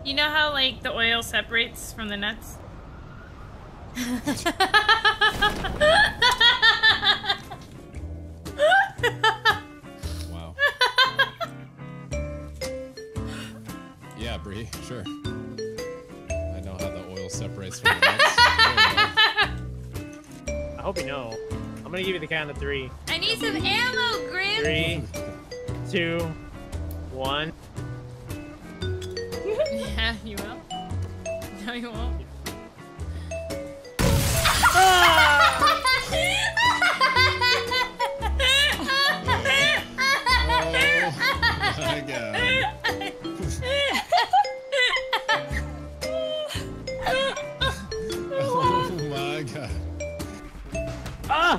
You know how, like, the oil separates from the nuts? Wow. Yeah, Bree, sure. I know how the oil separates from the nuts. I hope you know. I'm gonna give you the count of 3. I need some ammo, Grim! 3, 2, 1. Yeah, you will. No, you won't. Oh my god. Oh my god. Ah!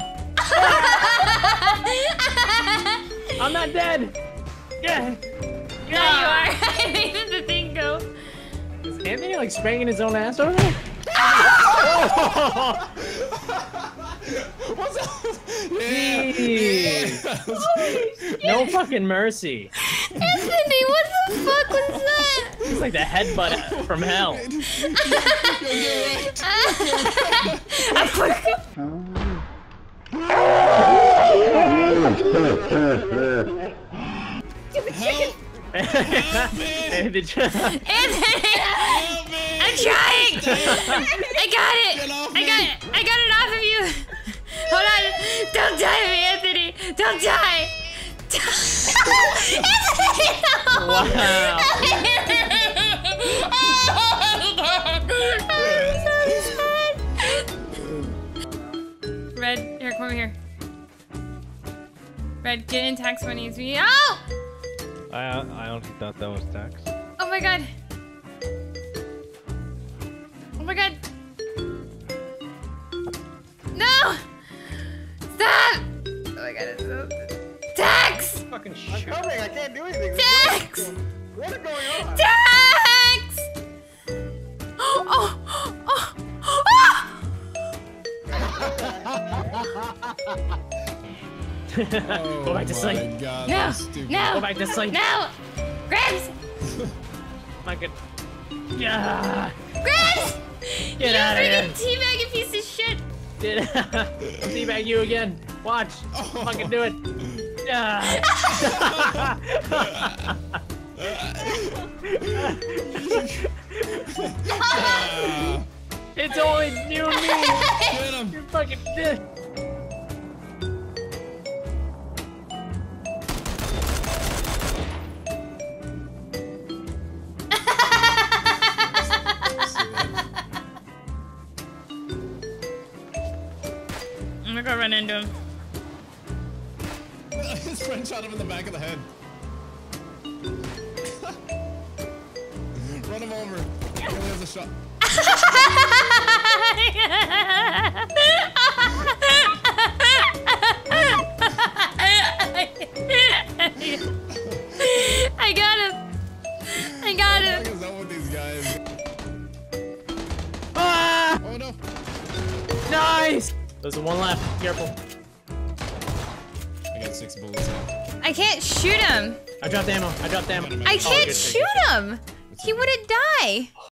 I'm not dead! Yeah! Yeah, you are. I made the thing go. Is Anthony like spraying his own ass over there? Oh! What's up? Jeez. No fucking mercy. Anthony, what the fuck was that? It's like the headbutt from hell. Help! Help me! Anthony! I'm trying! I got it! I got it off of you! Hold on! Don't die, Anthony! Don't die! Anthony, no! Wow. Red, here, come over here. Red, get in tax money as we. Oh! I don't thought that was tax. Oh my god. Oh my god. No! Stop! Oh my god, it's so... Tax! Fucking I'm coming, I can't do anything. Tax! What is going on? Tax! Oh! Oh! Oh! Go back to sleep. God, No! No! Go back to sleep. No! Grabs! Fucking. Yeah. Grabs! Get out of here. You freaking teabag, you piece of shit! Teabag you again. Watch. Fucking do it. Yeah. It's only you and me. Get him. You're fucking dead. I'm gonna go run into him. His friend shot him in the back of the head. Run him over. He only has a shot. I got him. I got him. What the heck is up with these guys? Ah! Oh no. Nice. There's one left. Careful. I got 6 bullets now. I can't shoot him. I dropped ammo. I can't shoot him. He wouldn't die.